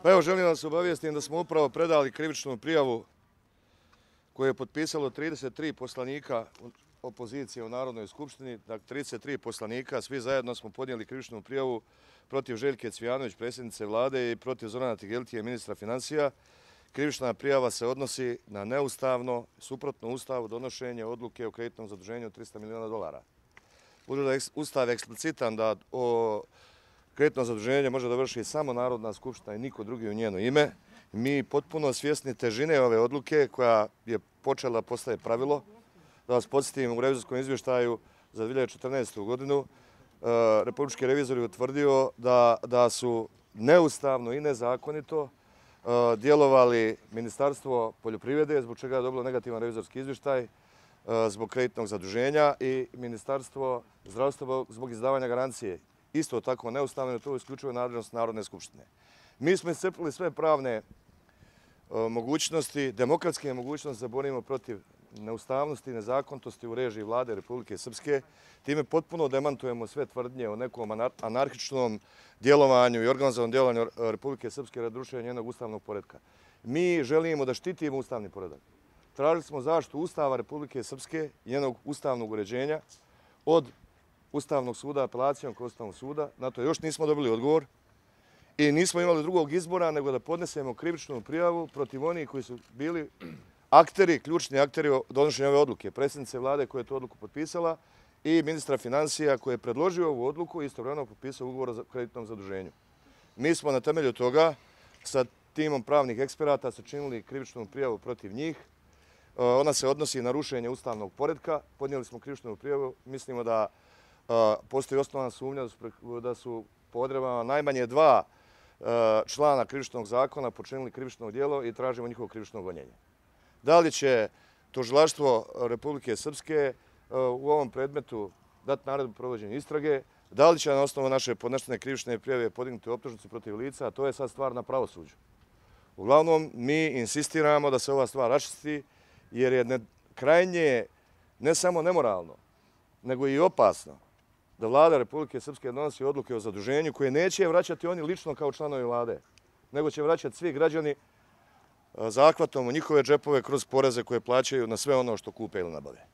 Pa evo, želim vas obavijestim da smo upravo predali krivičnu prijavu koju je potpisalo 33 poslanika opozicije u Narodnoj skupštini. Dakle, 33 poslanika, svi zajedno smo podnijeli krivičnu prijavu protiv Željke Cvijanović, predsjednice vlade, i protiv Zorana Tigeltije, ministra financija. Krivična prijava se odnosi na neustavno, suprotno Ustavu, donošenje odluke o kreditnom zaduženju od $300 miliona. Budući da je Ustav eksplicitan da o kreditno zaduženje može da vrši samo Narodna skupština i niko drugi u njeno ime, mi potpuno svjesni težine ove odluke koja je počela postaje pravilo. Da vas podsjetim, u revizorskom izvještaju za 2014. godinu Republički revizor je utvrdio da su neustavno i nezakonito djelovali Ministarstvo poljoprivrede, zbog čega je dobilo negativan revizorski izvještaj zbog kreditnog zaduženja, i Ministarstvo zdravstva zbog izdavanja garancije. Isto tako neustavno, to isključuje nadležnost Narodne skupštine. Mi smo iscrpili sve pravne mogućnosti, demokratske mogućnosti da borimo protiv neustavnosti i nezakonitosti u režiji vlade Republike Srpske. Time potpuno demantujemo sve tvrdnje o nekom anarhičnom djelovanju i organizovanom djelovanju Republike Srpske radi rušenja njenog ustavnog poretka. Mi želimo da štitimo ustavni poredak. Tražili smo zaštitu Ustava Republike Srpske i njenog ustavnog uređenja od Ustavnog suda, apelacijom kod Ustavnog suda. Na to još nismo dobili odgovor i nismo imali drugog izbora nego da podnesemo krivičnu prijavu protiv onih koji su bili akteri, ključni akteri o donošenju ove odluke. Predsjednice vlade koja je tu odluku potpisala i ministra financija koji je predložio ovu odluku i istovremeno potpisao ugovor o kreditnom zaduženju. Mi smo na temelju toga sa timom pravnih eksperata sačinili krivičnu prijavu protiv njih. Ona se odnosi na rušenje ustavnog poretka. Podnijeli smo krivičnu prijavu. Mislimo da postoji osnovana sumnja da su po odredbama najmanje 2 člana krivičnog zakona počinili krivično djelo i tražimo njihovo krivično gonjenje. Da li će tužilaštvo Republike Srpske u ovom predmetu dati naredbu provođenja istrage, da li će na osnovu naše podnesene krivične prijave podignuti optužnicu protiv lica, to je sad stvar na pravosuđu. Uglavnom, mi insistiramo da se ova stvar raščisti, jer je krajnje ne samo nemoralno, nego i opasno da vlada Republike Srpske donosi odluke o zaduženju koje neće vraćati oni lično kao članovi vlade, nego će vraćati svi građani zahvatom u njihove džepove kroz poreze koje plaćaju na sve ono što kupe ili nabave.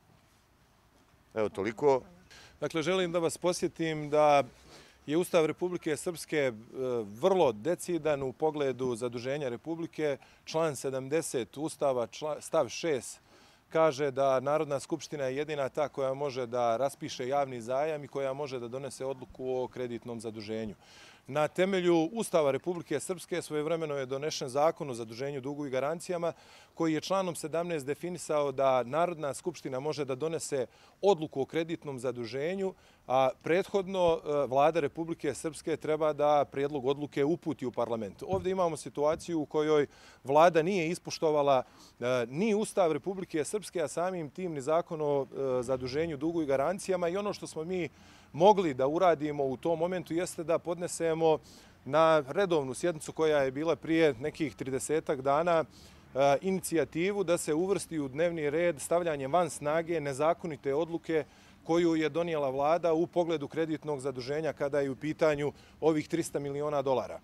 Evo toliko. Dakle, želim da vas posjetim da je Ustav Republike Srpske vrlo decidan u pogledu zaduženja Republike. Član 70 Ustava, stav 6, kaže da Narodna skupština je jedina ta koja može da raspiše javni zajam i koja može da donese odluku o kreditnom zaduženju. Na temelju Ustava Republike Srpske svojevremeno je donešen Zakon o zaduženju, dugu i garancijama, koji je članom 17 definisao da Narodna skupština može da donese odluku o kreditnom zaduženju, a prethodno vlada Republike Srpske treba da prijedlog odluke uputi u parlament. Ovdje imamo situaciju u kojoj vlada nije ispoštovala ni Ustav Republike Srpske, a samim tim ni Zakon o zaduženju, dugu i garancijama, i ono što smo mi mogli da uradimo u tom momentu jeste da podnesemo na redovnu sjednicu koja je bila prije nekih 30 dana inicijativu da se uvrsti u dnevni red stavljanje van snage nezakonite odluke koju je donijela vlada u pogledu kreditnog zaduženja kada je u pitanju ovih $300 miliona.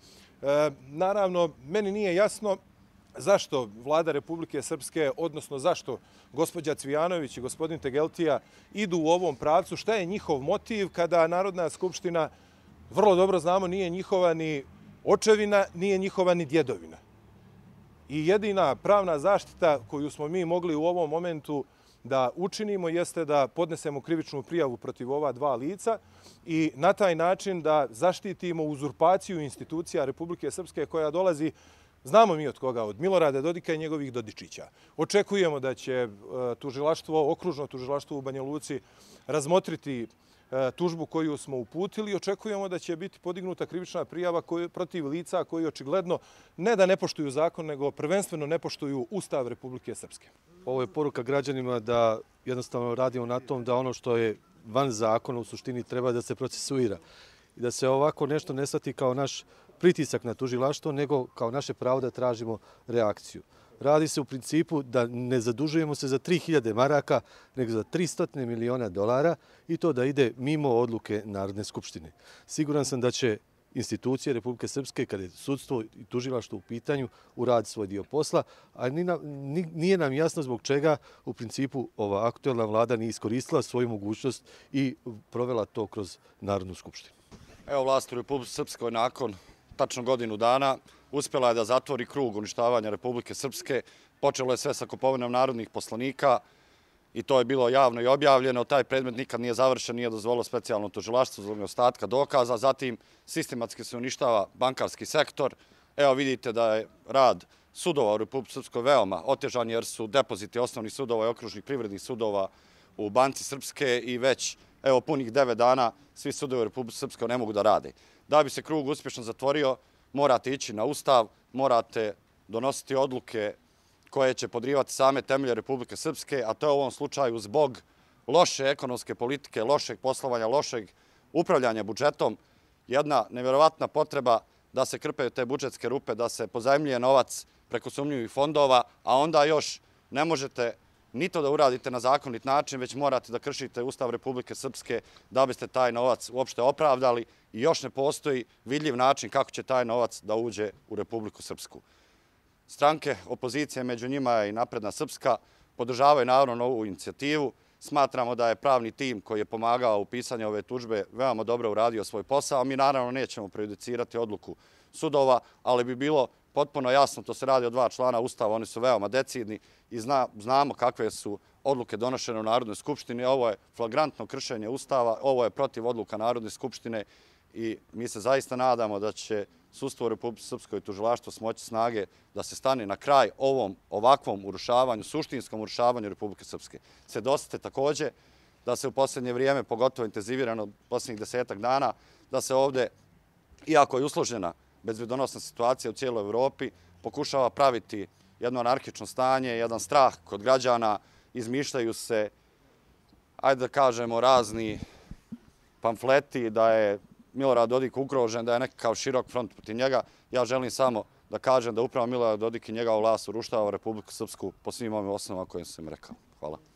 Naravno, meni nije jasno zašto vlada Republike Srpske, odnosno zašto gospođa Cvijanović i gospodin Tigeltija idu u ovom pravcu, šta je njihov motiv kada Narodna skupština, vrlo dobro znamo, nije njihova ni očevina, nije njihova ni djedovina. I jedina pravna zaštita koju smo mi mogli u ovom momentu da učinimo jeste da podnesemo krivičnu prijavu protiv ova 2 lica i na taj način da zaštitimo uzurpaciju institucija Republike Srpske koja dolazi, znamo mi od koga, od Milorada Dodika i njegovih Dodičića. Očekujemo da će okružno tužilaštvo u Banja Luci razmotriti tužbu koju smo uputili i očekujemo da će biti podignuta krivična prijava protiv lica koji očigledno ne da ne poštuju zakon, nego prvenstveno ne poštuju Ustav Republike Srpske. Ovo je poruka građanima da jednostavno radimo na tom da ono što je van zakona u suštini treba da se procesuira i da se ovako nešto ne shvati kao naš pritisak na tužilaštvo, nego kao naše pravo da tražimo reakciju. Radi se u principu da ne zadužujemo se za 3000 maraka, nego za $300 miliona i to da ide mimo odluke Narodne skupštine. Siguran sam da će institucije Republike Srpske, kada je sudstvo i tužilaštvo u pitanju, uradi svoj dio posla, a nije nam jasno zbog čega u principu ova aktuelna vlada nije iskoristila svoju mogućnost i provela to kroz Narodnu skupštinu. Evo, vlast u Republike Srpskoj nakon tačno godinu dana uspjela je da zatvori krug uništavanja Republike Srpske. Počelo je sve sa kupovinom narodnih poslanika i to je bilo javno i objavljeno. Taj predmet nikad nije završen, nije dozvolilo specijalno tužilaštvo zbog nedostatka dokaza. Zatim, sistematski se uništava bankarski sektor. Evo, vidite da je rad sudova u Republike Srpskoj veoma otežan jer su depoziti osnovnih sudova i okružnih privrednih sudova u Banci Srpske i već evo punih 9 dana svi sudovi u Republike Srpskoj ne mogu da rade. Da bi se krug uspješno zatvorio, morate ići na Ustav, morate donositi odluke koje će podrivati same temelje Republike Srpske, a to je u ovom slučaju zbog loše ekonomske politike, lošeg poslovanja, lošeg upravljanja budžetom, jedna nevjerovatna potreba da se krpaju te budžetske rupe, da se pozajmljuje novac preko sumnjivih fondova, a onda još ne možete ni to da uradite na zakonit način, već morate da kršite Ustav Republike Srpske da biste taj novac uopšte opravdali i još ne postoji vidljiv način kako će taj novac da uđe u Republiku Srpsku. Stranke opozicije, među njima i Napredna Srpska, podržavaju naravno ovu inicijativu. Smatramo da je pravni tim koji je pomagao u pisanju ove tužbe veoma dobro uradio svoj posao. Mi naravno nećemo prejudicirati odluku sudova, ali bi bilo potpuno jasno, to se radi o 2 člana Ustava, oni su veoma decidni i znamo kakve su odluke donošene u Narodnoj skupštini. Ovo je flagrantno kršenje Ustava, ovo je protiv odluka Narodne skupštine i mi se zaista nadamo da će sudstvo u Republike Srpskoj i tužilaštvo smoći snage da se stane na kraj ovom ovakvom urušavanju, suštinskom urušavanju Republike Srpske. Svjedoci također da se u posljednje vrijeme, pogotovo intenzivirano posljednjih 10 dana, da se ovdje, iako je usložena bezbednosna situacija u cijeloj Evropi, pokušava praviti jedno anarhično stanje, jedan strah kod građana, izmišljaju se, ajde da kažemo, razni pamfleti da je Milorad Dodik ugrožen, da je nekakav širok front protiv njega. Ja želim samo da kažem da upravo Milorad Dodik i njegova vlast uruštava Republiku Srpsku po svim ovim osnovama koje sam rekao. Hvala.